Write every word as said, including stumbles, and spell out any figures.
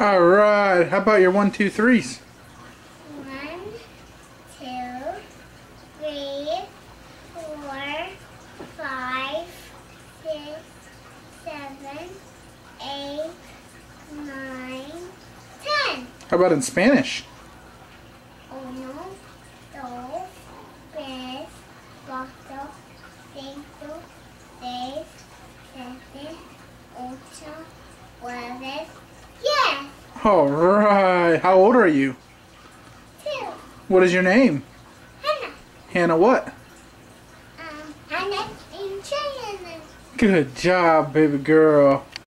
All right. How about your one, two, threes? One, two, three, four, five, six, seven, eight, nine, ten. How about in Spanish? Uno, dos, tres, cuatro, cinco, seis, siete, ocho, nueve. Yeah. All right. How old are you? Two. What is your name? Hannah. Hannah what? Um, Hannah in China. Good job, baby girl.